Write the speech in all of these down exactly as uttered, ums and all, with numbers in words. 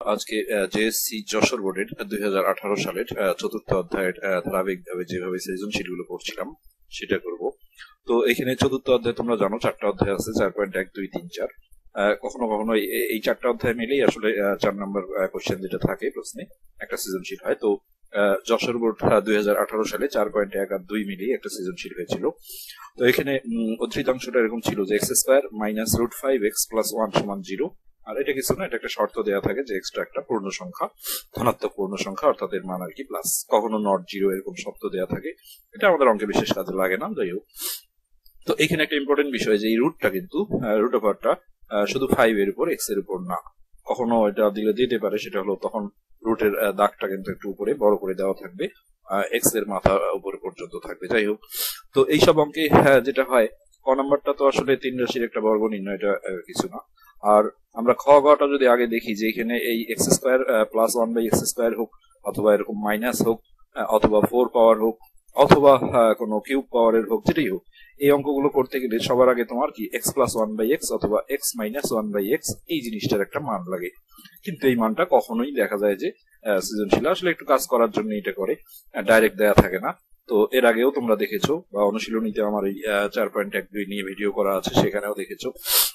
আজকে জেএসসি যশোর বোর্ডের দুই হাজার আঠারো সালের চতুর্থ অধ্যায়ের ধারাবাহিকভাবে যেভাবে সৃজনশীল গুলো পড়ছিলাম সেটা করব। তো এখানে চতুর্থ অধ্যায় তোমরা জানো চারটা অধ্যায় আছে, চার পয়েন্ট এক দুই তিন চার। কখনো কখনো এই চারটা অধ্যায় মিলেই আসলে চার নম্বর কোশ্চেন যেটা থাকে প্রশ্নে একটা সৃজনশীল হয়। তো যশোর বোর্ড দুই হাজার আঠারো সালে চার পয়েন্ট এক আর দুই মিলিয়ে একটা সৃজনশীল হয়েছিল। তো এখানে উদ্ধৃতাংশটা এরকম ছিল যে x square minus root five x plus one সমান জিরো। আর এটা কিছু না, এটা একটা শর্ত দেওয়া থাকে যে এক্সটা একটা পূর্ণ সংখ্যা, ধনাত্মক পূর্ণ সংখ্যা, অর্থাৎ এর মান আর কি প্লাস, কখনো নট জিরো এরকম শর্ত দেওয়া থাকে। এটা আমাদের অঙ্কে বিশেষ কাজে লাগে না, যাই হোক। তো এখানে একটা ইম্পর্টেন্ট বিষয় যে এই রুটটা কিন্তু রুট ওভারটা শুধু ফাইভ এর উপর এক্স এর উপর না, কখনো এটা দিলে দিতে পারে, সেটা হলো তখন রুটের দাগটা কিন্তু একটু উপরে বড় করে দেওয়া থাকবে, এক্স এর মাথা উপরে পর্যন্ত থাকবে। যাই হোক, তো এইসব অঙ্কে যেটা হয়, ক নাম্বারটা তো আসলে তিন রাশির একটা বর্গ নির্ণয়, এটা কিছু না। আর আমরা খ গটা যদি আগে দেখি যে এখানে এই x square plus one by x square হোক, অথবা এরকম মাইনাস হোক, অথবা ফোর পাওয়ার হোক, অথবা কোনো কিউব পাওয়ারের হোক, যেটাই হোক, এই অঙ্কগুলো করতে গেলে সবার আগে তোমার কি x plus one by x অথবা x minus one by x এই জিনিসটার একটা মান লাগে। কিন্তু এই মানটা কখনোই দেখা যায় যে সৃজনশীল আসলে একটু কাজ করার জন্য এটা করে, ডাইরেক্ট দেয়া থাকে না। তো এর আগেও তোমরা দেখেছো বা অনুশীলনীতে আমার এই চার পয়েন্ট এক দুই নিয়ে ভিডিও করা আছে, সেখানেও দেখেছো,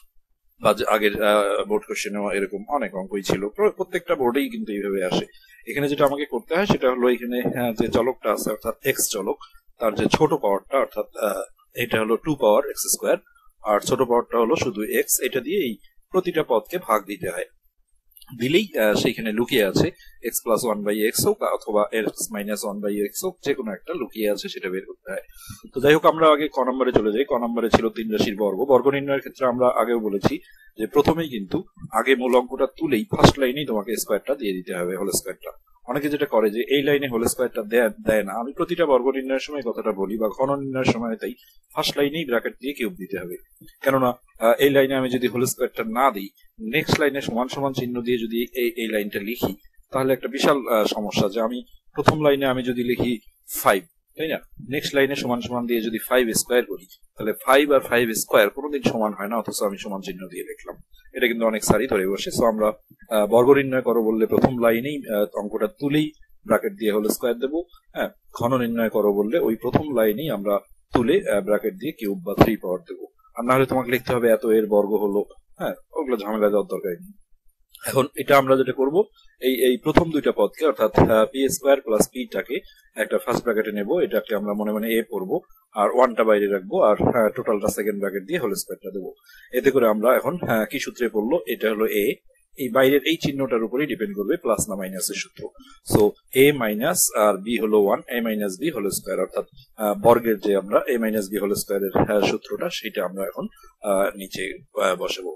বা আগের বোর্ড কোশ্চেনেও এরকম অনেক অঙ্কই ছিল, প্রত্যেকটা বোর্ডেই কিন্তু এইভাবে আসে। এখানে যেটা আমাকে করতে হয় সেটা হলো এখানে যে চলকটা আছে অর্থাৎ এক্স চলক, তার যে ছোট পাওয়ারটা অর্থাৎ এটা হলো টু পাওয়ার এক্স স্কোয়ার, আর ছোট পাওয়ারটা হলো শুধু এক্স, এটা দিয়ে এই প্রতিটা পদকে ভাগ দিতে হয়। দিলেই সেইখানে লুকিয়ে আছে x plus one by x হোক অথবা x minus one by x হোক, যে কোনো একটা লুকিয়ে আছে, সেটা বের করতে হয়। তো যাই হোক, আমরা আগে ক নম্বরে চলে যাই। ক নম্বরে ছিল তিন রাশির বর্গ। বর্গ নির্ণয়ের ক্ষেত্রে আমরা আগেও বলেছি যে প্রথমেই কিন্তু আগে মূল অঙ্কটা তুলেই ফার্স্ট লাইনেই তোমাকে স্কোয়ারটা দিয়ে দিতে হবে, হোল স্কোয়ারটা। অনেকে যেটা করে যে এই লাইনে হোল স্কোয়ারটা দেয় না। আমি প্রতিটা বর্গ নির্ণয়ের সময় কথাটা বলি, বা ঘন নির্ণয়ের সময় তাই ফার্স্ট লাইনেই ব্র্যাকেট দিয়ে কিউব দিতে হবে। কেননা এই লাইনে আমি যদি হোল স্কোয়ারটা না দিই, নেক্সট লাইনে সমান সমান চিহ্ন দিয়ে যদি এই এই লাইনটা লিখি, তাহলে একটা বিশাল সমস্যা যে আমি প্রথম লাইনে আমি যদি লিখি ফাইভ, তাই না, নেক্সট লাইনে সমান সমান দিয়ে যদি ফাইভ স্কোয়ার করি, তাহলে ফাইভ আর ফাইভ স্কোয়ার কোনোদিন সমান হয় না, অথচ আমি সমান চিহ্ন দিয়ে লিখলাম। এটা কিন্তু অনেক সারি ধরে বসে। সো আমরা বর্গ নির্ণয় করো বললে প্রথম লাইনেই অঙ্কটা তুলেই ব্র্যাকেট দিয়ে হোল স্কোয়ার দেবো। হ্যাঁ, ঘন নির্ণয় করো বললে ওই প্রথম লাইনেই আমরা তুলে ব্র্যাকেট দিয়ে কিউব বা থ্রি পাওয়ার দেবো। আর না হলে তোমাকে লিখতে হবে এত এর বর্গ হলো, হ্যাঁ, ওগুলো ঝামেলা দেওয়ার দরকার নেই। এখন এটা আমরা যেটা করব, এই এই প্রথম দুইটা পদকে অর্থাৎ পি স্কোয়ার প্লাস পিটাকে একটা ফার্স্ট ব্র্যাকেটে নেব, এটাকে আমরা মনে মনে এ পড়বো, আর ওয়ানটা বাইরে রাখবো, আর টোটালটা সেকেন্ড ব্র্যাকেট দিয়ে হোল স্কোয়ারটা দেবো। এতে করে আমরা এখন কি সূত্রে পড়লো, এটা হলো এ, এই বাইরের এই চিহ্নটার উপরেই ডিপেন্ড করবে প্লাস না মাইনাসের সূত্র। সো এ মাইনাস আর বি হলো one, a minus B whole square, অর্থাৎ বর্গের যে আমরা এ মাইনাস বি হোল স্কোয়ারের সূত্রটা সেটা আমরা এখন নিচে বসাবো।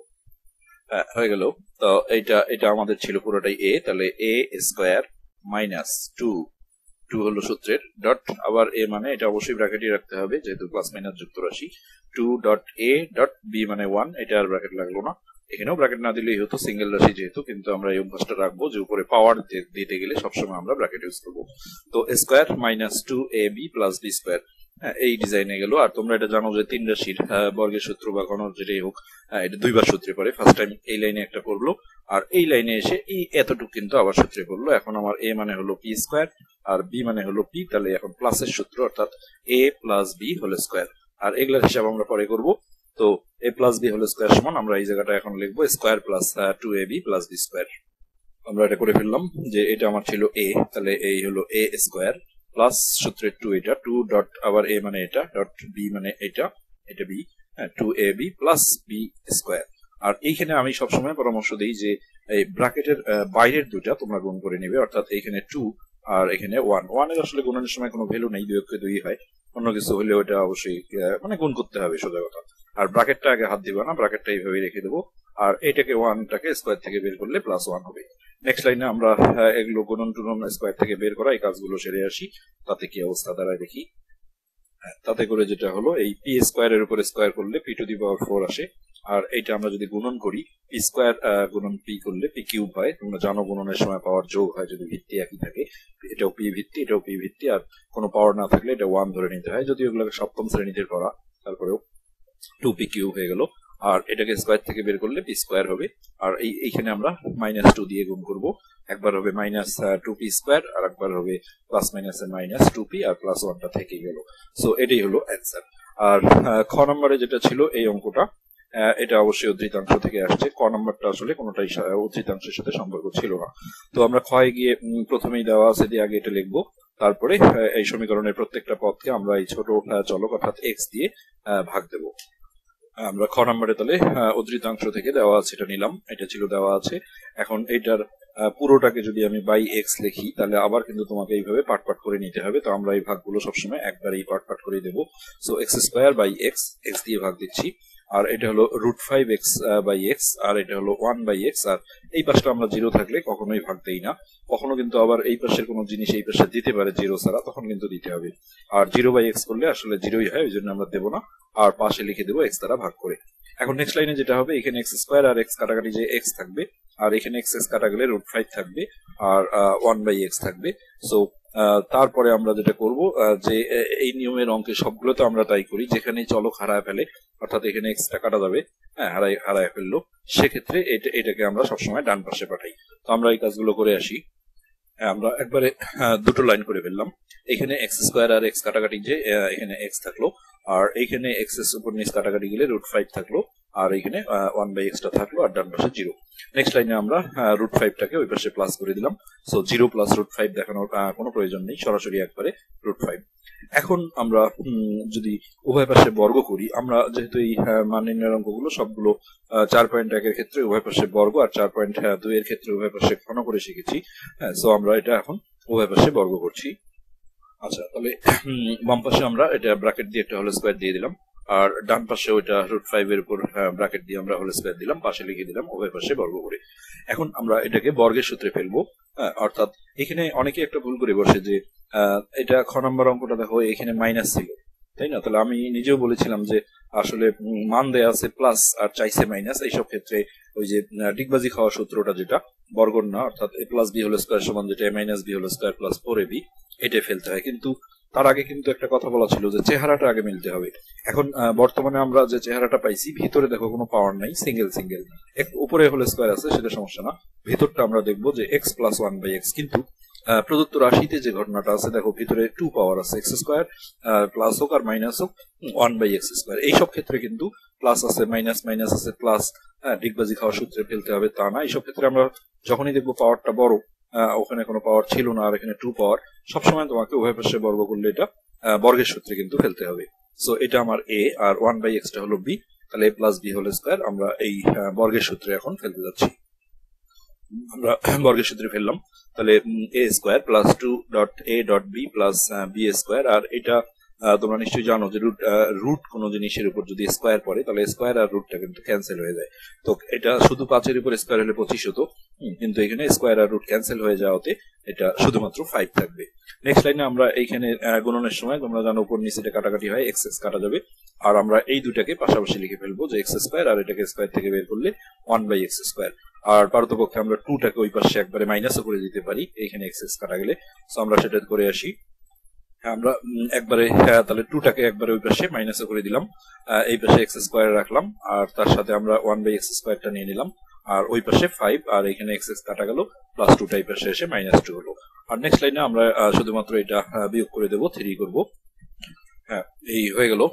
হয়ে গেল। তো এটা এটা আমাদের ছিল পুরোটাই এ, তাহলে এ স্কোয়ার মাইনাস টু, টু হলো সূত্রের ডট, আবার এ মানে এটা অবশ্যই ব্র্যাকেটই রাখতে হবে যেহেতু প্লাস মাইনাস যুক্ত রাশি, টু ডট এ ডট বি মানে ওয়ান, এটা আর ব্র্যাকেট লাগলো না। এখানেও ব্র্যাকেট না দিলেই হতো, সিঙ্গেল রাশি যেহেতু, কিন্তু আমরা এই অভ্যাসটা রাখবো যে উপরে পাওয়ার দিতে গেলে সবসময় আমরা ব্র্যাকেট ইউজ করবো। তো square minus two A B plus B square, এই ডিজাইনে গেল। আর তোমরা এটা জানো যে তিন রাশির বর্গের সূত্র বা ঘন যেটাই হোক, এটা দুইবার সূত্রে পড়ে। ফার্স্ট টাইম এই লাইনে একটা পড়লো, আর এই লাইনে এসে এই এতটুকু কিন্তু আবার সূত্রে পড়লো। এখন আমার এ মানে হলো পি স্কোয়ার আর বি মানে হলো পি, তাহলে এখন প্লাসের সূত্র অর্থাৎ এ প্লাস বি হোল স্কোয়ার। আর এগুলার হিসাব আমরা পরে করবো। তো a plus B whole square সমান আমরা এই জায়গাটা এখন লিখবো square plus two A B plus B square. আমরা এটা করে ফেললাম যে এটা আমার ছিল এ, তাহলে এই হলো এ স্কোয়ার প্লাস সূত্রের টু, এটা টু ডট আবার এ মানে এটা ডট বি মানে এটা, এটা বি, হ্যাঁ, two A B plus B square. আর এইখানে আমি সবসময় পরামর্শ দিই যে এই ব্র্যাকেটের বাইরের দুটা তোমরা গুণ করে নিবে, অর্থাৎ এইখানে টু আর এখানে ওয়ান। ওয়ানের আসলে গুণনের সময় কোনো ভ্যালু নেই, দুই অক্ষে দুই হয়, অন্য কিছু হলে ওটা অবশ্যই মানে গুণ করতে হবে, সোজা কথা। আর ব্র্যাকেটটা আগে হাত দিবা না, ব্র্যাকেটটা এইভাবে রেখে দেবো, আর এটাকে ওয়ানটাকে স্কোয়ার থেকে বের করলে প্লাস ওয়ান হবে। নেক্সট লাইনে আমরা এগুলো গুণন টুনন স্কোয়ার থেকে বের করা এই কাজগুলো সেরে আসি, তাতে কি অবস্থা দাঁড়ায় দেখি। তাতে করে যেটা হলো এই পি স্কোয়ারের উপরে স্কোয়ার করলে P to the power four আসে, আর এইটা আমরা যদি গুণন করি পি স্কোয়ার গুণন পি করলে পি কিউব হয়। তোমরা জানো গুণনের সময় পাওয়ার যোগ হয় যদি ভিত্তি একই থাকে, এটাও পি ভিত্তি এটাও পি ভিত্তি, আর কোনো পাওয়ার না থাকলে এটা ওয়ান ধরে নিতে হয়, যদি ওগুলোকে সপ্তম শ্রেণীতে করা, তারপরেও টু পি কিউব হয়ে গেল। আর এটাকে স্কোয়ার থেকে বের করলে পি স্কোয়ার হবে। আর এই এইখানে আমরা মাইনাস টু দিয়ে গুণ করব, একবার হবে মাইনাস টু পি স্কোয়ার আর একবার হবে প্লাস মাইনাস এর মাইনাস টু পি আর প্লাস ওয়ানটা থেকে গেল। সো এটাই হলো অ্যান্সার। আর খ নম্বরে যেটা ছিল এই অঙ্কটা, এটা অবশ্যই উদ্ধৃতাংশ থেকে আসছে। ক নম্বরটা আসলে কোনোটাই উদ্ধৃতাংশের সাথে সম্পর্ক ছিল না। তো আমরা ক্ষয় গিয়ে প্রথমেই দেওয়া আছে দিয়ে আগে এটা লিখবো, তারপরে এই সমীকরণের প্রত্যেকটা পদকে আমরা এই ছোট চলক অর্থাৎ এক্স দিয়ে ভাগ দেব। আমরা খ নম্বরে তাহলে উদ্ধৃতাংশ থেকে দেওয়া আছে এটা নিলাম, এটা ছিল দেওয়া আছে। এখন এটার পুরোটাকে যদি আমি বাই এক্স লিখি তাহলে আবার কিন্তু তোমাকে এইভাবে পাট পাট করে নিতে হবে। তো আমরা এই ভাগগুলো সবসময় একবারেই পাট পাট করে দেবো। So X square by X, X দিয়ে ভাগ দিচ্ছি। আর এটা হলো root five X by X, আর এটা হলো ওয়ান বাই এক্স। আর এই পাশটা আমরা জিরো থাকলে কখনোই ভাগ দেই না, কখনো কিন্তু আবার এই পাশের কোনো জিনিস এই পাশে দিতে পারে জিরো ছাড়া, তখন কিন্তু দিতে হবে। আর জিরো বাই এক্স করলে আসলে জিরোই হয়, ওই জন্য আমরা দেবো না, আর পাশে লিখে দেবো এক্স দ্বারা ভাগ করে। এখন নেক্সট লাইনে যেটা হবে, এখানে এক্স স্কোয়ার আর এক্স কাটাকাটি যে এক্স থাকবে, আর এখানে এক্স এক্স কাটা গেলে রুট ফাইভ থাকবে আর ওয়ান বাই এক্স থাকবে। সো তারপরে আমরা যেটা করব, যে এই নিয়মের অঙ্কে সবগুলো তো আমরা তাই করি, যেখানে চলক হারায় ফেলে অর্থাৎ এখানে এক্সটা কাটা যাবে, হ্যাঁ হারাই হারায় ফেললো, সেক্ষেত্রে এটা এটাকে আমরা সবসময় ডান পাশে পাঠাই। তো আমরা এই কাজগুলো করে আসি। আমরা একবারে দুটো লাইন করে ফেললাম। এখানে এক্স স্কোয়ার আর এক্স কাটাকাটি যে এখানে এক্স থাকলো, আর এইখানে এক্স এর উপর নিচ কাটাকাটি গেলে রুট ফাইভ থাকলো, আর এখানে ওয়ান বাই এক্সটা থাকলো, আর ডান পাশে জিরো। নেক্সট লাইনে আমরা রুট ফাইভটাকে ওই পাশে প্লাস করে দিলাম। So zero plus root five দেখানোর কোনো প্রয়োজন নেই, সরাসরি একবারে রুট ফাইভ। এখন আমরা যদি উভয় পাশে বর্গ করি, আমরা যেহেতু এই মান নির্ণয়ের অঙ্কগুলো সবগুলো চার পয়েন্ট একের ক্ষেত্রে উভয় পাশে বর্গ, আর চার পয়েন্ট দুই এর ক্ষেত্রে উভয় পাশে ঘন করে শিখেছি। হ্যাঁ, সো আমরা এটা এখন উভয় পাশে বর্গ করছি। আচ্ছা, তাহলে বাম পাশে আমরা এটা ব্র্যাকেট দিয়ে একটা হোল স্কোয়ার দিয়ে দিলাম, আর ডান পাশে ওইটা রুট ফাইভ এর উপর ব্র্যাকেট দিয়ে আমরা হোল স্কোয়ার দিলাম, পাশে লিখে দিলাম উভয় পাশে বর্গ করে। এখন আমরা এটাকে বর্গের সূত্রে ফেলবো। অর্থাৎ এখানে অনেকে একটা ভুল করে বসে যে এটা খ নম্বর অঙ্কটা দেখো এখানে মাইনাস ছিল, তাই না? তাহলে আমি নিজেও বলেছিলাম যে আসলে মান দেয়া আছে প্লাস আর চাইছে মাইনাস, এইসব ক্ষেত্রে ওই যে ডিগবাজি খাওয়া সূত্রটা যেটা বর্গর না, অর্থাৎ এ প্লাস বি হোল স্কোয়ার সমান যেটা A minus B whole square plus four A B, এটাই ফেলতে হয়। কিন্তু তার আগে কিন্তু একটা কথা বলা ছিল যে চেহারাটা আগে মিলতে হবে। এখন বর্তমানে আমরা যে চেহারাটা পাইছি, ভিতরে দেখো কোনো পাওয়ার নাই, সিঙ্গেল সিঙ্গেল, উপরে হোল স্কোয়ার আছে সেটা সমস্যা না, ভিতরটা আমরা দেখবো যে X plus one by X. কিন্তু প্রদত্ত রাশিতে যে ঘটনাটা আছে দেখো, ভিতরে টু পাওয়ার আছে, এক্স স্কোয়ার প্লাস হোক আর মাইনাস হোক ওয়ান বাই এক্স স্কোয়ার। এইসব ক্ষেত্রে কিন্তু প্লাস আছে মাইনাস মাইনাস আছে প্লাস, হ্যাঁ ডিগবাজি খাওয়ার সূত্রে ফেলতে হবে তা না। এইসব ক্ষেত্রে আমরা যখনই দেখবো পাওয়ারটা বড়, ওখানে কোনো পাওয়ার ছিল না আর এখানে টু পাওয়ার, সবসময় তোমাকে উভয় পাশে বর্গ করলে এটা বর্গের সূত্রে কিন্তু ফেলতে হবে। সো এটা আমার এ, আর ওয়ান বাই এক্সটা হলো বি, তাহলে A plus B whole square আমরা এই বর্গের সূত্রে এখন ফেলতে যাচ্ছি। আমরা বর্গের সূত্রে ফেললাম, তাহলে এ স্কোয়ার প্লাস টু ডট এ dot B plus B square. আর এটা তোমরা নিশ্চয়ই জানো যে রুট রুট কোনো জিনিসের উপর যদি স্কোয়ার পড়ে তাহলে স্কোয়ার আর রুটটা কিন্তু ক্যান্সেল হয়ে যায়। তো এটা শুধু পাঁচের উপর স্কোয়ার হলে পঁচিশ হতো, কিন্তু এখানে স্কোয়ার আর রুট ক্যান্সেল হয়ে যাওয়াতে এটা শুধুমাত্র ফাইভ থাকবে। নেক্সট লাইনে আমরা এইখানে গুণনের সময় তোমরা জানো উপর নিচে কাটাকাটি হয়, এক্স এক্স কাটা যাবে, আর আমরা এই দুটাকে পাশাপাশি লিখে ফেলবো যে এক্স স্কোয়ার, আর এটাকে স্কোয়ার থেকে বের করলে ওয়ান বাই এক্স স্কোয়ার। আর পারতপক্ষে আমরা টুটাকে ওই পাশে একবারে মাইনাসও করে দিতে পারি এইখানে এক্স এক্স কাটা গেলে। সো আমরা সেটা করে আসি। আমরা একবারে তাহলে টুটাকে একবারে ওই পাশে মাইনাসও করে দিলাম, এই পাশে এক্স স্কোয়ার রাখলাম, আর তার সাথে আমরা ওয়ান বাই এক্স স্কোয়ারটা নিয়ে নিলাম, আর ওই পাশে ফাইভ, আর এখানে এক্স এক্স কাটা গেল, প্লাস টুটা এই পাশে এসে মাইনাস টু হলো। আর নেক্সট লাইনে আমরা শুধুমাত্র এটা বিয়োগ করে দেবো, থ্রি করবো। হ্যাঁ, এই হয়ে গেল।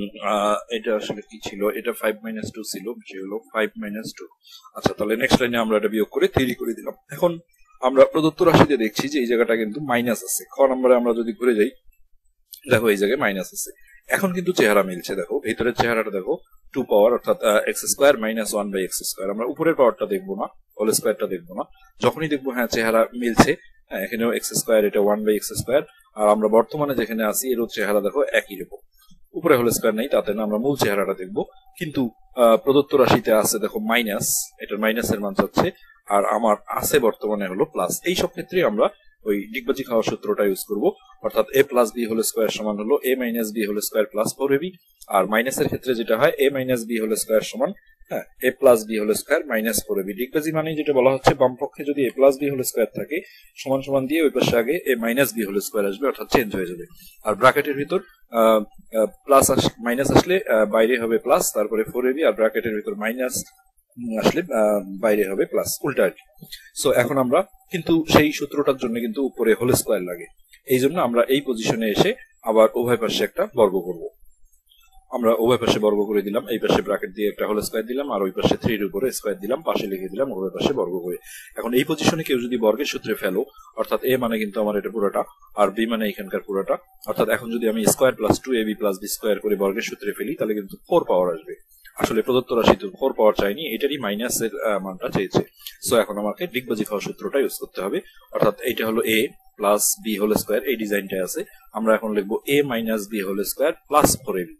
এটা আসলে কি ছিল, এটা ফাইভ মাইনাস টু ছিল, সে হলো ফাইভ মাইনাস টু। আচ্ছা, তাহলে নেক্সট লাইনে আমরা এটা বিয়োগ করে থ্রি করে দিলাম। এখন আমরা প্রদত্ত রাশিতে দেখছি যে এই জায়গাটা কিন্তু মাইনাস আছে। খ নম্বরে আমরা যদি ঘুরে যাই, দেখো এই জায়গায় মাইনাস আছে। এখন কিন্তু চেহারা মিলছে, দেখো ভিতরের চেহারাটা দেখো, টু পাওয়ার অর্থাৎ X square minus one by x square. আমরা উপরের পাওয়ারটা দেখবো না, হোল স্কোয়ারটা দেখবো না, যখনই দেখবো হ্যাঁ চেহারা মিলছে, হ্যাঁ এখানেও এক্স স্কোয়ার, এটা ওয়ান বাই এক্স স্কোয়ার, আর আমরা বর্তমানে যেখানে আছি এর চেহারা দেখো একই রকম, উপরে হোল স্কোয়ার নেই, তাতে না আমরা মূল চেহারাটা দেখবো। কিন্তু প্রদত্ত রাশিতে আছে দেখো মাইনাস, এটার মাইনাসের মান যাচ্ছে, আর আমার আছে বর্তমানে হলো প্লাস। এই সব ক্ষেত্রে আমরা ওই ডিগবাজি খাওয়ার সূত্রটা ইউজ করবো, অর্থাৎ এ প্লাস বি হোল স্কোয়ার সমান হলো A minus B whole square plus four AB. আর মাইনাসের ক্ষেত্রে যেটা হয় A minus B whole square সমান হ্যাঁ A plus B whole square minus four AB. ডিগবাজি মানে যেটা বলা হচ্ছে, বাম পক্ষে যদি A plus B whole square থাকে সমান সমান দিয়ে ওই পাশে আগে A minus B whole square আসবে, অর্থাৎ চেঞ্জ হয়ে যাবে। আর ব্র্যাকেটের ভিতর প্লাস মাইনাস আসলে বাইরে হবে প্লাস, তারপরে ফোর এবি, আর ব্র্যাকেটের ভিতর মাইনাস আসলে বাইরে হবে প্লাস, উল্টা আর কি। সো এখন আমরা কিন্তু সেই সূত্রটার জন্য কিন্তু উপরে হোল স্কোয়ার লাগে, এই জন্য আমরা এই পজিশনে এসে আবার উভয় পাশে একটা বর্গ করব। আমরা উভয় পাশে বর্গ করে দিলাম, এই পাশে ব্র্যাকেট দিয়ে একটা হোল স্কোয়ার দিলাম, আর ওই পাশে থ্রির উপরে স্কোয়ার দিলাম, পাশে লিখে দিলাম উভয় পাশে বর্গ করে। এখন এই পজিশনে কেউ যদি বর্গের সূত্রে ফেলো, অর্থাৎ এ মানে কিন্তু আমার এটা পুরোটা, আর বি মানে এখানকার পুরোটা, অর্থাৎ এখন যদি আমি square plus two A B plus B square করে বর্গের সূত্রে ফেলি, তাহলে কিন্তু ফোর পাওয়ার আসবে। আসলে প্রদত্ত রাশি তো ফোর পাওয়ার চাইনি, এটারই মাইনাসের মানটা চেয়েছে। সো এখন আমাকে ডিগবাজি খাওয়া সূত্রটা ইউজ করতে হবে, অর্থাৎ এইটা হলো A plus B whole square, এই ডিজাইনটা আছে। আমরা এখন লিখবো A minus B whole square plus four A B.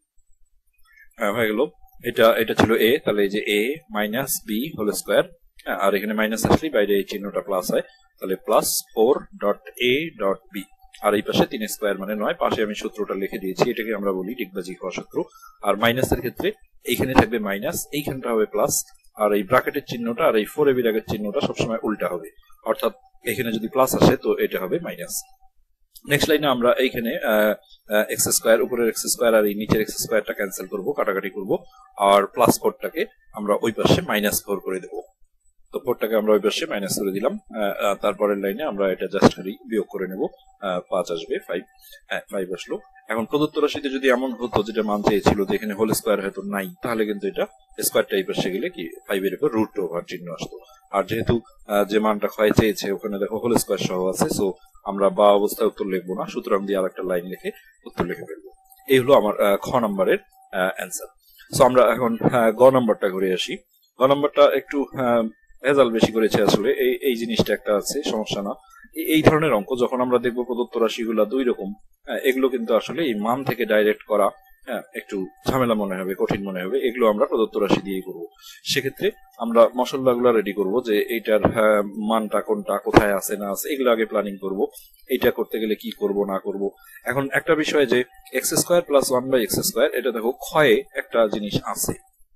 হয়ে গেল, এটা এটা ছিল এ, তাহলে এই যে A minus B whole square, আর এখানে মাইনাস আসলে বাইরে এই চিহ্নটা প্লাস হয়, তাহলে প্লাস ফোর ডট এ ডট বি, আর এই পাশে তিন স্কোয়ার মানে নয়, পাশে আমি সূত্রটা লিখে দিয়েছি, এটাকে আমরা বলি ডিগবাজি খাওয়া সূত্র। আর মাইনাসের ক্ষেত্রে এইখানে থাকবে মাইনাস, এইখানটা হবে প্লাস, আর এই ব্র্যাকেটের চিহ্নটা আর এই ফোর এবির আগের চিহ্নটা সবসময় উল্টা হবে, অর্থাৎ এখানে যদি প্লাস আসে তো এটা হবে মাইনাস। নেক্সট লাইনে আমরা এইখানে এক্স স্কোয়ার, উপরের এক্স স্কোয়ার আর এই নিচের এক্স স্কোয়ারটা ক্যান্সেল করবো, কাটাকাটি করবো, আর প্লাস ফোরটাকে আমরা ওই পাশে মাইনাস ফোর করে দেবো। তো ফোরটাকে আমরা ওই পাশে মাইনাস করে দিলাম। তারপরের লাইনে আমরা এটা জাস্ট বিয়োগ করে নেব, পাঁচ আসবে, ফাইভ, হ্যাঁ ফাইভ আসলো। এখন প্রদত্ত রাশিতে যদি এমন হতো যেটা মান চেয়েছিল যে এখানে হোল স্কোয়ার হয়তো নাই, তাহলে কিন্তু এটা স্কোয়ারটা এই পাশে গেলে কি ফাইভের উপর রুট ওভার চিহ্ন আসতো। আর যেহেতু যে মানটা ক্ষয় চেয়েছে ওখানে দেখো হোল স্কোয়ার সহ আছে, সো আমরা বা অবস্থায় উত্তর লিখবো না, সুতরাং দিয়ে আর একটা লাইন লিখে উত্তর লিখে ফেলবো। এই হলো আমার খ নম্বরের অ্যান্সার। সো আমরা এখন গ নম্বরটা ঘুরে আসি। গ নম্বরটা একটু ভেজাল বেশি করেছে আসলে, এই এই জিনিসটা একটা আছে, সমস্যা না। এই ধরনের অঙ্ক যখন আমরা দেখবো প্রদত্ত রাশিগুলা দুই রকম, এগুলো কিন্তু আসলে এই মান থেকে ডাইরেক্ট করা হ্যাঁ একটু ঝামেলা মনে হবে, কঠিন মনে হবে, এগুলো আমরা প্রদত্ত রাশি দিয়েই করবো। সেক্ষেত্রে আমরা মশলাগুলো রেডি করব, যে এইটার মানটা কোনটা, কোথায় আছে না আছে, এগুলো আগে প্ল্যানিং করব, এইটা করতে গেলে কি করব না করব। এখন একটা বিষয় যে x square plus one by x square, এটা দেখো ক্ষয়ে একটা জিনিস আছে,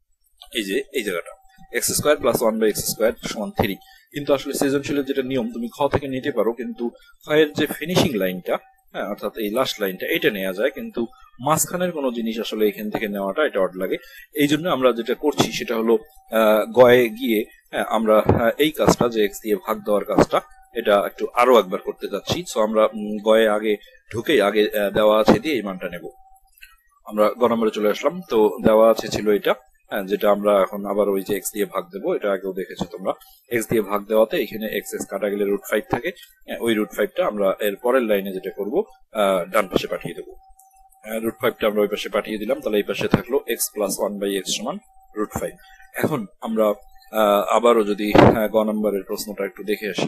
এই যে এই জায়গাটা X square plus one by x square সমান থ্রি, কিন্তু আসলে সৃজনশীলের যেটা নিয়ম তুমি খ থেকে নিতে পারো, কিন্তু ক্ষয়ের যে ফিনিশিং লাইনটা, হ্যাঁ অর্থাৎ এই লাস্ট লাইনটা, এটা নেওয়া যায়, কিন্তু মাঝখানের কোনো জিনিস আসলে এখান থেকে নেওয়াটা এটা অড লাগে। এই জন্য আমরা যেটা করছি সেটা হলো আহ গয়ে গিয়ে আমরা এই কাজটা, যে এক্স দিয়ে ভাগ দেওয়ার কাজটা, এটা একটু আরো একবার করতে যাচ্ছি। সো আমরা গয়ে আগে ঢুকেই আগে দেওয়া আছে দিয়ে এই মানটা নেব। আমরা গ নম্বরে চলে আসলাম, তো দেওয়া আছে ছিল এটা, হ্যাঁ যেটা আমরা এখন আবার ওই যে এক্স দিয়ে ভাগ দেবো, এটা আগেও দেখেছো তোমরা। এক্স দিয়ে ভাগ দেওয়াতে এখানে এক্স এক্স কাটা গেলে রুট ফাইভ থাকে, ওই রুট ফাইভটা আমরা এর পরের লাইনে যেটা করবো ডান পাশে পাঠিয়ে দেবো। রুট ফাইভটা আমরা ওই পাশে পাঠিয়ে দিলাম, তাহলে এই পাশে থাকলো X plus one by X সমান রুট ফাইভ। এখন আমরা আবারও যদি গ নম্বরের প্রশ্নটা একটু দেখে আসি।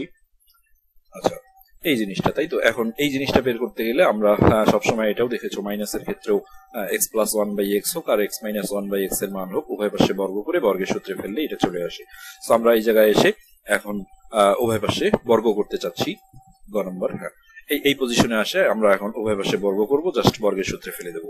আচ্ছা এই জিনিসটা, তাই তো এখন এই জিনিসটা বের করতে গেলে আমরা সবসময় এটাও দেখেছো মাইনাসের ক্ষেত্রেও X plus one by x হোক আর X minus one by X এর মান হোক, উভয় পাশে বর্গ করে বর্গের সূত্রে ফেললে এটা চলে আসে। তো আমরা এই জায়গায় এসে এখন উভয় পাশে বর্গ করতে চাচ্ছি, গ নম্বর, হ্যাঁ এই এই পজিশনে আসে আমরা এখন উভয় পাশে বর্গ করবো, জাস্ট বর্গের সূত্রে ফেলে দেবো।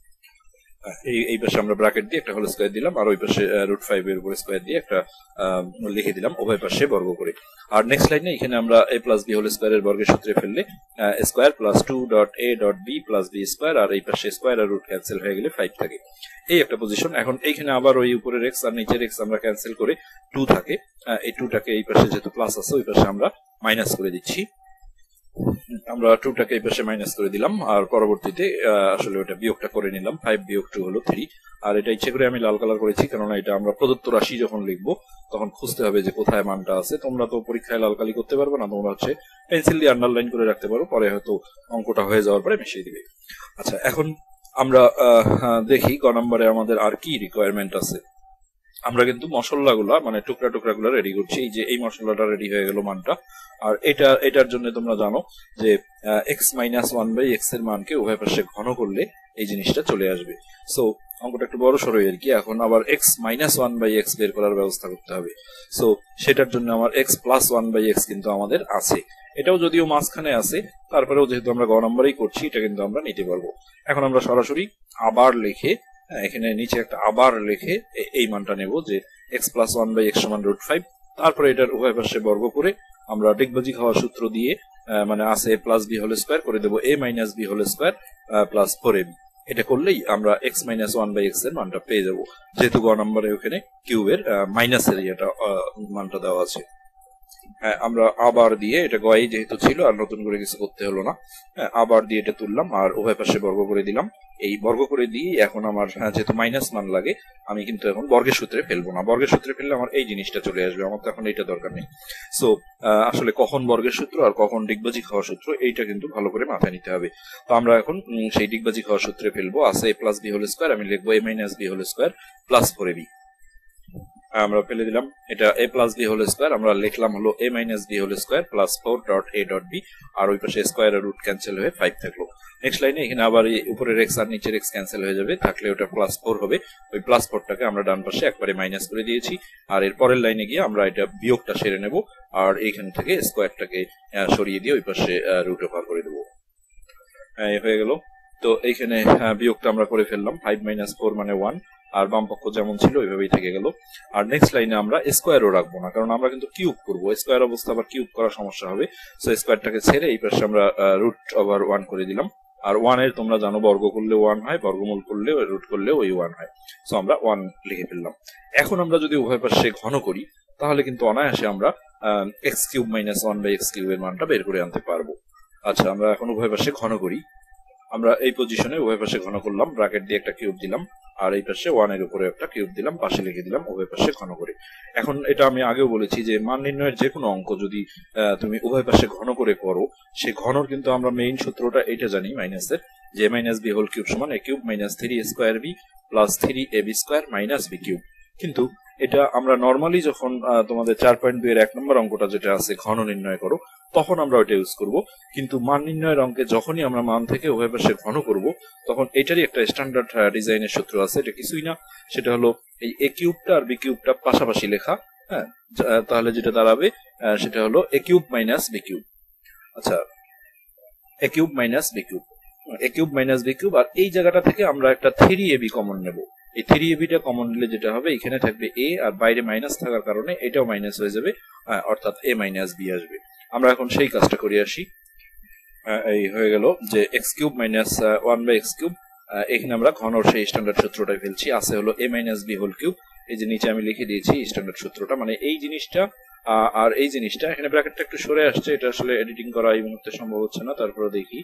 এই এই পাশে আমরা ব্র্যাকেট দিয়ে একটা হোল স্কোয়ার দিলাম, আর ওই পাশে রুট ফাইভ এর উপর স্কোয়ার দিয়ে একটা লিখে দিলাম, উভয় পাশে বর্গ করে। আর নেক্সট লাইনে এখানে আমরা A plus B whole square এর বর্গের সূত্রে ফেললে স্কোয়ার প্লাস টু ডট এ dot B plus B square, আর এই পাশে স্কোয়ার আর রুট ক্যান্সেল হয়ে গেলে ফাইভ থাকে, এই একটা পজিশন। এখন এইখানে আবার ওই উপরের এক্স আর নিচের এক্স আমরা ক্যান্সেল করে টু থাকে, এই টুটাকে এই পাশে যেহেতু প্লাস আছে ওই পাশে আমরা মাইনাস করে দিচ্ছি, আমরা টুটাকে এই পাশে মাইনাস করে দিলাম, আর পরবর্তীতে আসলে ওটা বিয়োগটা করে নিলাম, ফাইভ বিয়োগ টু হলো থ্রি। আর এটা ইচ্ছে করে আমি লাল কালার করেছি, কেননা এটা আমরা প্রদত্ত রাশি যখন লিখবো তখন খুঁজতে হবে যে কোথায় মানটা আছে। তোমরা তো পরীক্ষায় লাল কালি করতে পারবে না, তোমরা হচ্ছে পেন্সিল দিয়ে আন্ডারলাইন করে রাখতে পারো, পরে হয়তো অঙ্কটা হয়ে যাওয়ার পরে মিশিয়ে দিবে। আচ্ছা এখন আমরা দেখি ক নম্বরে আমাদের আর কি রিকোয়ারমেন্ট আছে। আমরা কিন্তু মশলাগুলা মানে টুকরা টুকরা গুলা রেডি করছি, এই যে এই মশলাটা রেডি হয়ে গেল মানটা। আর এটা এটার জন্য তোমরা জানো যে X minus one by X এর মানকে উভয় পাশে ঘন করলে এই জিনিসটা চলে আসবে। সো অঙ্কটা একটু বড় সরই আর কি। এখন আবার X minus one by X বের করার ব্যবস্থা করতে হবে। সো সেটার জন্য আমার X plus one by X কিন্তু আমাদের আছে, এটাও যদিও মাঝখানে আছে, তারপরেও যেহেতু আমরা গ নম্বরেই করছি এটা কিন্তু আমরা নিতে পারবো। এখন আমরা সরাসরি আবার লিখে এখানে নিচে একটা আবার লিখে এই মানটা নেব যে X plus one by X সমান রুট ফাইভ। তারপরে এটার উভয় পাশে বর্গ করে আমরা ডিগবাজি খাওয়ার সূত্র দিয়ে মানে আছে A plus B whole square করে দেবো A minus B whole square plus four A B. এটা করলেই আমরা X minus one by X এর মানটা পেয়ে যাবো, যেহেতু গ নম্বরে ওখানে কিউবের মাইনাস এর ইয়েটা মানটা দেওয়া আছে। হ্যাঁ, আমরা আবার দিয়ে এটা গয় যেহেতু ছিল আর নতুন করে কিছু করতে হলো না। হ্যাঁ, আবার দিয়ে এটা তুললাম আর উভয় পাশে বর্গ করে দিলাম। এই বর্গ করে দিয়ে এখন আমার যেহেতু মাইনাস মান লাগে, আমি কিন্তু এখন বর্গের সূত্রে ফেলবো না। বর্গের সূত্রে ফেললে আমার এই জিনিসটা চলে আসবে, আমার তো এখন এইটা দরকার নেই। সো আসলে কখন বর্গের সূত্র আর কখন ডিগবাজি খাওয়া সূত্র, এইটা কিন্তু ভালো করে মাথায় নিতে হবে। তো আমরা এখন সেই ডিগবাজি খাওয়া সূত্রে ফেলবো। আছে A plus B whole square, আমি লিখবো A minus B whole square plus four A B. আমরা ফেলে দিলাম এটা A plus B whole square, আমরা লিখলাম হলো A minus B whole square plus four dot A dot B, আর ওই পাশে স্কোয়ার আর রুট ক্যান্সেল হয়ে ফাইভ থাকলো। নেক্সট লাইনে এখানে আবার উপরের এক্স আর নিচের এক্স ক্যান্সেল হয়ে যাবে, থাকলে ওটা প্লাস ফোর হবে। ওই প্লাস ফোরটাকে আমরা ডান পাশে একবারে মাইনাস করে দিয়েছি, আর এর পরের লাইনে গিয়ে আমরা এটা বিয়োগটা সেরে নেব, আর এইখান থেকে স্কোয়ারটাকে সরিয়ে দিয়ে ওই পাশে রুট ওভার করে দেবো। হয়ে গেল। তো এইখানে বিয়োগটা আমরা করে ফেললাম, ফাইভ মাইনাস ফোর মানে ওয়ান, আর বাম পক্ষ যেমন ছিল ওইভাবেই থেকে গেল। আর নেক্সট লাইনে আমরা স্কোয়ারও রাখবো না, কারণ আমরা কিন্তু কিউব করবো, স্কোয়ার অবস্থা আবার কিউব করার সমস্যা হবে। সো স্কোয়ারটাকে ছেড়ে এই পাশে আমরা রুট ওভার ওয়ান করে দিলাম। আর ওয়ান এর তোমরা জানো বর্গ করলে ওয়ান হয়, বর্গমূল করলে রুট করলে ওই ওয়ান হয়। সো আমরা ওয়ান লিখে ফেললাম। এখন আমরা যদি উভয় পাশে ঘন করি, তাহলে কিন্তু অনায়াসে আমরা X cube minus one by X কিউবের মানটা বের করে আনতে পারবো। আচ্ছা, আমরা এখন উভয় পাশে ঘন করি। আমরা এই পজিশনে উভয় পাশে ঘন করলাম, ব্র্যাকেট দিয়ে একটা কিউব দিলাম, আর এই পাশে ওয়ান এর উপরে একটা কিউব দিলাম, পাশে লিখে দিলাম, উভয় পাশে ঘন করে। এখন এটা আমি আগেও বলেছি যে মান নির্ণয়ের যে কোনো অঙ্ক যদি তুমি উভয় পাশে ঘন করে করো, সে ঘনর কিন্তু আমরা মেইন সূত্রটা এটা জানি মাইনাসের, যে মাইনাস বি হোল কিউব সমান A cube minus three square B plus three A B square minus B cube. কিন্তু এটা আমরা নর্মালি যখন তোমাদের চার পয়েন্ট দুই এর এক নম্বর অঙ্কটা যেটা আছে ঘন নির্ণয় করো, তখন আমরা ওইটা ইউজ করব। কিন্তু মান নির্ণয়ের অঙ্কে যখনই আমরা মান থেকে উভয় পাশে ঘন করব, তখন এটারই একটা স্ট্যান্ডার্ড ডিজাইনের সূত্র আছে। এটা কিছুই না, সেটা হলো এই এ কিউবটা আর বি কিউবটা পাশাপাশি লেখা। হ্যাঁ, তাহলে যেটা দাঁড়াবে সেটা হলো A cube minus B cube. আচ্ছা, A cube minus B cube, A cube minus B cube, আর এই জায়গাটা থেকে আমরা একটা থ্রি এ বি কমন নেব। এই থ্রি এ বিটা কমন নিলে যেটা হবে, এখানে থাকবে এ আর বাইরে মাইনাস থাকার কারণে এটাও মাইনাস হয়ে যাবে, অর্থাৎ এ মাইনাস বি আসবে। আমরা এখন সেই কাজটা করে আসি। এই হয়ে গেল যে X cube minus one by X cube. এখানে আমরা ঘনর সেই স্ট্যান্ডার্ড সূত্রটাই ফেলছি, আছে হলো A minus B whole cube. এই যে নিচে আমি লিখে দিয়েছি স্ট্যান্ডার্ড সূত্রটা, মানে এই জিনিসটা আর এই জিনিসটা। এখানে ব্র্যাকেটটা একটু সরে আসছে, এটা আসলে এডিটিং করা এই মুহূর্তে সম্ভব হচ্ছে না, তারপরে দেখি।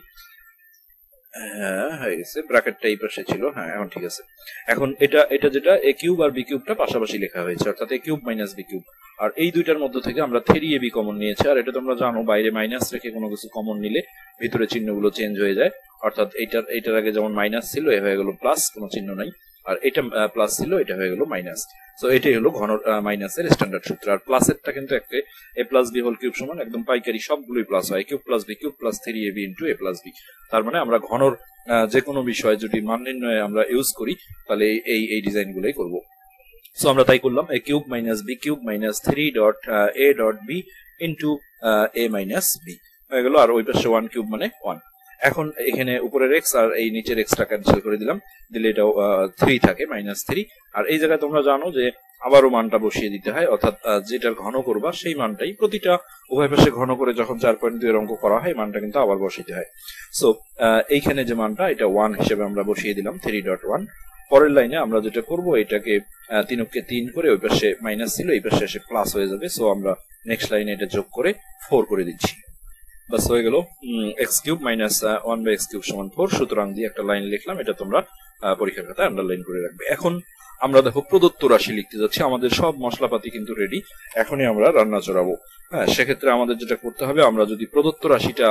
হ্যাঁ, হয়ে গেছে, ব্র্যাকেটটা এই পাশে ছিল। হ্যাঁ, এখন ঠিক আছে। এখন এটা এটা যেটা এ কিউব আর বি কিউবটা পাশাপাশি লেখা হয়েছে, অর্থাৎ A cube minus B cube. আর এই দুইটার মধ্যে থেকে আমরা থ্রি এ বি কমন নিয়েছি, আর এটা তোমরা জানো বাইরে মাইনাস রেখে কোনো কিছু কমন নিলে ভিতরে চিহ্নগুলো চেঞ্জ হয়ে যায়। অর্থাৎ এইটার এইটার আগে যেমন মাইনাস ছিল, এ হয়ে গেল প্লাস, কোনো চিহ্ন নাই, আর এটা প্লাস ছিল, এটা হয়ে গেল মাইনাস। সো এটাই হলো ঘন মাইনাসের স্ট্যান্ডার্ড সূত্র। আর প্লাসেরটা কিন্তু একটা A plus B whole cube সমান একদম পাইকারি সবগুলোই প্লাস হয়, cube plus B cube plus three A B into A plus B. তার মানে আমরা ঘনর যে কোনো বিষয় যদি মান নির্ণয়ে আমরা ইউজ করি, তাহলে এই এই ডিজাইন গুলোই করবো। সো আমরা তাই করলাম, A cube minus B cube minus three dot A dot B into A minus B হয়ে গেল, আর ওই পাশে ওয়ান কিউব মানে ওয়ান। এখন এখানে উপরের এক্স আর এই নিচের এক্সটা ক্যান্সেল করে দিলাম, দিলে এটাও থ্রি থাকে, মাইনাস থ্রি। আর এই জায়গায় তোমরা জানো যে আবারও মানটা বসিয়ে দিতে হয়, অর্থাৎ যেটার ঘন করবা সেই মানটাই প্রতিটা উভয় পাশে ঘন করে যখন চার পয়েন্ট দুই এর অঙ্ক করা হয়, মানটা কিন্তু আবার বসাইতে হয়। সো এইখানে যে মানটা, এটা ওয়ান হিসেবে আমরা বসিয়ে দিলাম, থ্রি ডট ওয়ান। পরের লাইনে আমরা যেটা করবো, এটাকে তিনকে তিন করে ওই পাশে মাইনাস ছিল, এই পাশে এসে প্লাস হয়ে যাবে। সো আমরা নেক্সট লাইনে এটা যোগ করে ফোর করে দিচ্ছি, বাস হয়ে গেল X cube minus one by X cube সমান ফোর। সুতরাং দিয়ে একটা লাইন লিখলাম, এটা তোমরা পরীক্ষার খাতায় আন্ডারলাইন করে রাখবে। এখন আমরা দেখো প্রদত্ত রাশি লিখতে যাচ্ছি, আমাদের সব মশলাপাতি কিন্তু রেডি, এখনই আমরা রান্না চড়াবো। হ্যাঁ, সেক্ষেত্রে আমাদের যেটা করতে হবে, আমরা যদি প্রদত্ত রাশিটা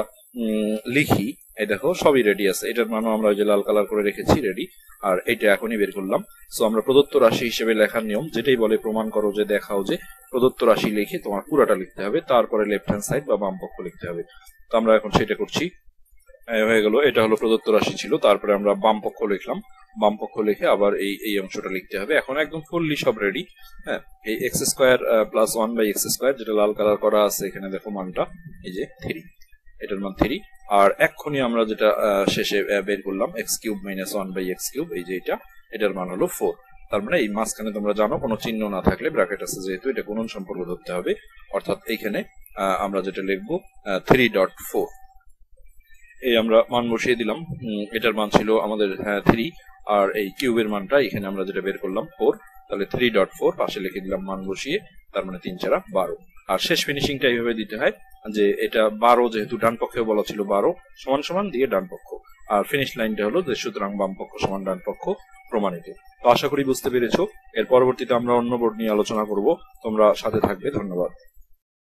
লিখি, এই দেখো সবই রেডি আছে, এটার মানও আমরা ওই যে লাল কালার করে রেখেছি রেডি, আর এটা এখনই বের করলাম। সো আমরা প্রদত্ত রাশি হিসেবে লেখার নিয়ম যেটাই বলে, প্রমাণ করো যে দেখাও যে প্রদত্ত রাশি লিখে তোমার পুরাটা লিখতে হবে, তারপরে লেফট হ্যান্ড সাইড বা বাম পক্ষ লিখতে হবে। তো আমরা এখন সেটা করছি। হয়ে গেল, এটা হলো প্রদত্ত রাশি ছিল, তারপরে আমরা বাম পক্ষ লিখলাম, বাম পক্ষ লিখে আবার এই এই অংশটা লিখতে হবে। এখন একদম ফুললি সব রেডি। হ্যাঁ, এই x square plus one by x square যেটা লাল কালার করা আছে, এখানে দেখো মানটা এই যে থ্রি, এটার মান থ্রি। আর এক্ষুনি আমরা যেটা শেষে বের করলাম, X cube minus one by X cube, এই যে এটা, এটার মান হলো ফোর। তার মানে এই মাঝখানে তোমরা জানো কোনো চিহ্ন না থাকলে ব্র্যাকেট আছে যেহেতু, এটা গুণন সম্পর্ক ধরতে হবে, অর্থাৎ এইখানে আমরা যেটা লিখবো থ্রি ডট ফোর। এই আমরা মান বসিয়ে দিলাম। এটার মান ছিল আমাদের থ্রি, আর এই কিউবের মানটা এখানে আমরা যেটা বের করলাম ফোর, তাহলে থ্রি ডট ফোর পাশে লিখে দিলাম মান বসিয়ে, তার মানে তিন চারা বারো। আর শেষ ফিনিশিংটা এইভাবে দিতে হয় যে এটা বারো, যেহেতু ডান পক্ষে বলা ছিল বারো সমান সমান দিয়ে ডান পক্ষ, আর ফিনিশ লাইনটা হলো যে সুতরাং বাম পক্ষ সমান ডান পক্ষ প্রমাণিত। তো আশা করি বুঝতে পেরেছো। এর পরবর্তীতে আমরা অন্য বোর্ড নিয়ে আলোচনা করব, তোমরা সাথে থাকবে। ধন্যবাদ।